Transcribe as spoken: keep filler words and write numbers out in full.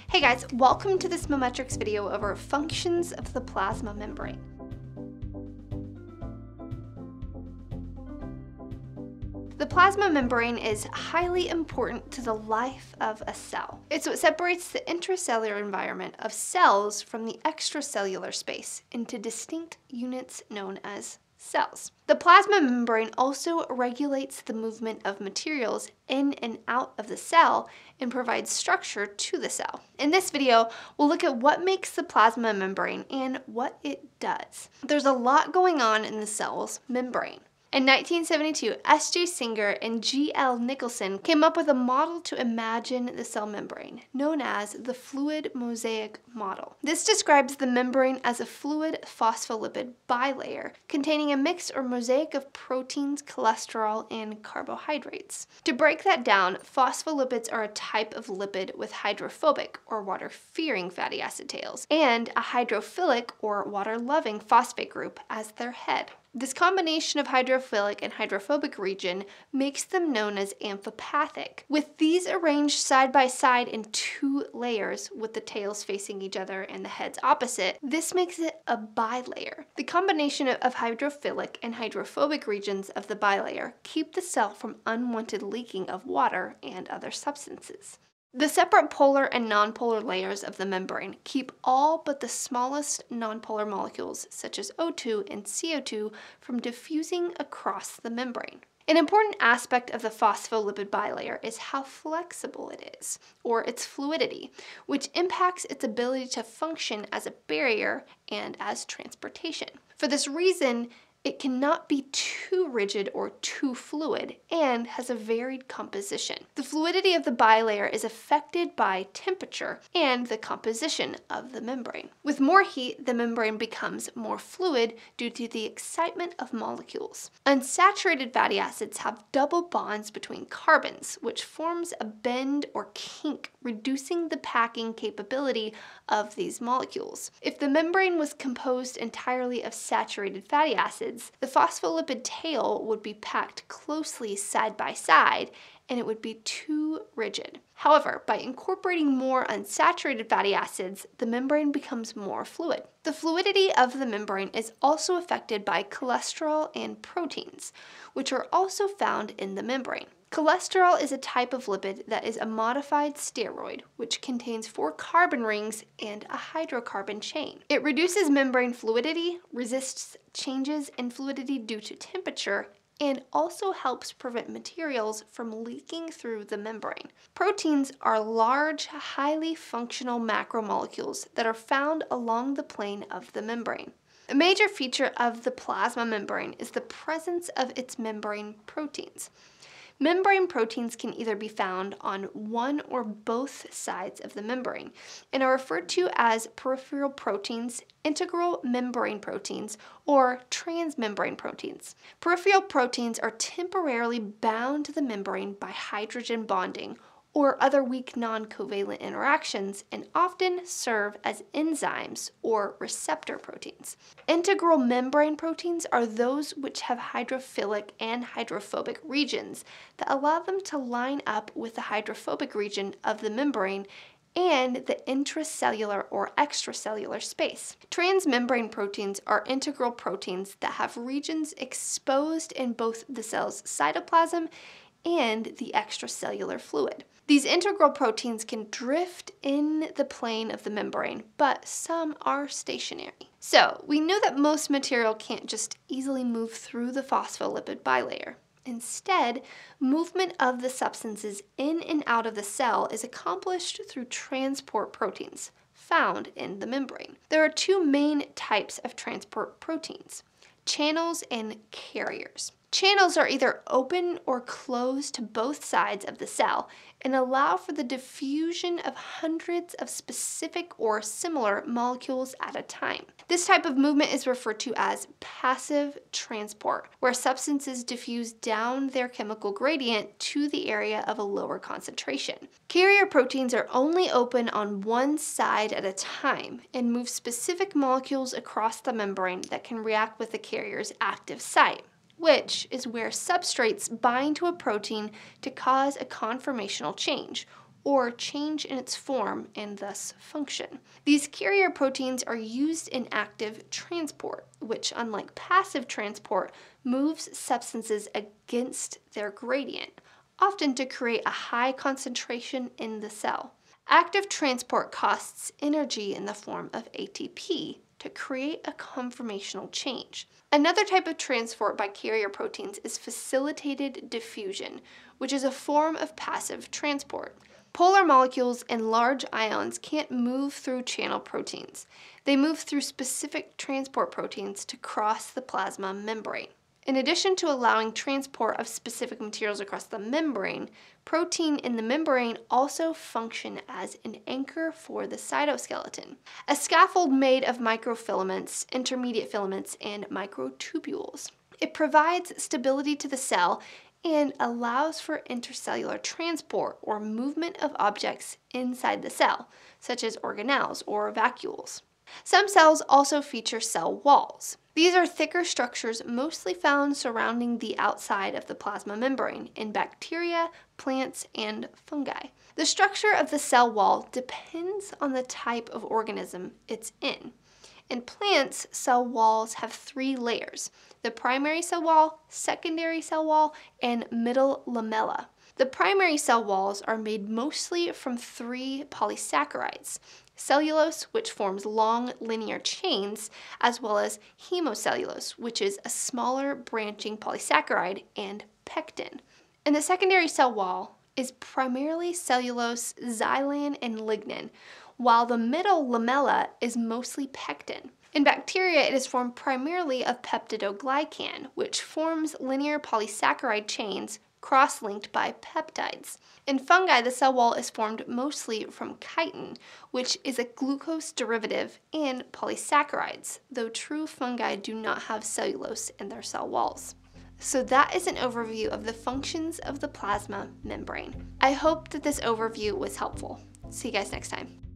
Hey guys, welcome to this Mometrix video over functions of the plasma membrane. The plasma membrane is highly important to the life of a cell. It's what separates the intracellular environment of cells from the extracellular space into distinct units known as cells. The plasma membrane also regulates the movement of materials in and out of the cell and provides structure to the cell. In this video, we'll look at what makes the plasma membrane and what it does. There's a lot going on in the cell's membrane. In nineteen seventy-two, S J Singer and G L Nicholson came up with a model to imagine the cell membrane, known as the fluid mosaic model. This describes the membrane as a fluid phospholipid bilayer containing a mix or mosaic of proteins, cholesterol, and carbohydrates. To break that down, phospholipids are a type of lipid with hydrophobic or water-fearing fatty acid tails and a hydrophilic or water-loving phosphate group as their head. This combination of hydrophilic and hydrophobic region makes them known as amphipathic. With these arranged side by side in two layers with the tails facing each other and the heads opposite, this makes it a bilayer. The combination of hydrophilic and hydrophobic regions of the bilayer keep the cell from unwanted leaking of water and other substances. The separate polar and nonpolar layers of the membrane keep all but the smallest nonpolar molecules, such as O two and C O two, from diffusing across the membrane. An important aspect of the phospholipid bilayer is how flexible it is, or its fluidity, which impacts its ability to function as a barrier and as transportation. For this reason, it cannot be too rigid or too fluid and has a varied composition. The fluidity of the bilayer is affected by temperature and the composition of the membrane. With more heat, the membrane becomes more fluid due to the excitement of molecules. Unsaturated fatty acids have double bonds between carbons, which forms a bend or kink, reducing the packing capability of these molecules. If the membrane was composed entirely of saturated fatty acids, the phospholipid tail would be packed closely side by side and it would be too rigid. However, by incorporating more unsaturated fatty acids, the membrane becomes more fluid. The fluidity of the membrane is also affected by cholesterol and proteins, which are also found in the membrane. Cholesterol is a type of lipid that is a modified steroid, which contains four carbon rings and a hydrocarbon chain. It reduces membrane fluidity, resists changes in fluidity due to temperature, and also helps prevent materials from leaking through the membrane. Proteins are large, highly functional macromolecules that are found along the plane of the membrane. A major feature of the plasma membrane is the presence of its membrane proteins. Membrane proteins can either be found on one or both sides of the membrane and are referred to as peripheral proteins, integral membrane proteins, or transmembrane proteins. Peripheral proteins are temporarily bound to the membrane by hydrogen bonding or other weak non-covalent interactions and often serve as enzymes or receptor proteins. Integral membrane proteins are those which have hydrophilic and hydrophobic regions that allow them to line up with the hydrophobic region of the membrane and the intracellular or extracellular space. Transmembrane proteins are integral proteins that have regions exposed in both the cell's cytoplasm and the extracellular fluid. These integral proteins can drift in the plane of the membrane, but some are stationary. So, we know that most material can't just easily move through the phospholipid bilayer. Instead, movement of the substances in and out of the cell is accomplished through transport proteins found in the membrane. There are two main types of transport proteins: channels and carriers. Channels are either open or closed to both sides of the cell and allow for the diffusion of hundreds of specific or similar molecules at a time. This type of movement is referred to as passive transport, where substances diffuse down their chemical gradient to the area of a lower concentration. Carrier proteins are only open on one side at a time and move specific molecules across the membrane that can react with the carrier's active site, which is where substrates bind to a protein to cause a conformational change, or change in its form and thus function. These carrier proteins are used in active transport, which, unlike passive transport, moves substances against their gradient, often to create a high concentration in the cell. Active transport costs energy in the form of A T P to create a conformational change. Another type of transport by carrier proteins is facilitated diffusion, which is a form of passive transport. Polar molecules and large ions can't move through channel proteins. They move through specific transport proteins to cross the plasma membrane. In addition to allowing transport of specific materials across the membrane, protein in the membrane also function as an anchor for the cytoskeleton, a scaffold made of microfilaments, intermediate filaments, and microtubules. It provides stability to the cell and allows for intracellular transport or movement of objects inside the cell, such as organelles or vacuoles. Some cells also feature cell walls. These are thicker structures mostly found surrounding the outside of the plasma membrane in bacteria, plants, and fungi. The structure of the cell wall depends on the type of organism it's in. In plants, cell walls have three layers: the primary cell wall, secondary cell wall, and middle lamella. The primary cell walls are made mostly from three polysaccharides: cellulose, which forms long linear chains, as well as hemocellulose, which is a smaller branching polysaccharide, and pectin. And the secondary cell wall is primarily cellulose, xylan, and lignin, while the middle lamella is mostly pectin. In bacteria, it is formed primarily of peptidoglycan, which forms linear polysaccharide chains cross-linked by peptides. In fungi, the cell wall is formed mostly from chitin, which is a glucose derivative, and polysaccharides, though true fungi do not have cellulose in their cell walls. So that is an overview of the functions of the plasma membrane. I hope that this overview was helpful. See you guys next time.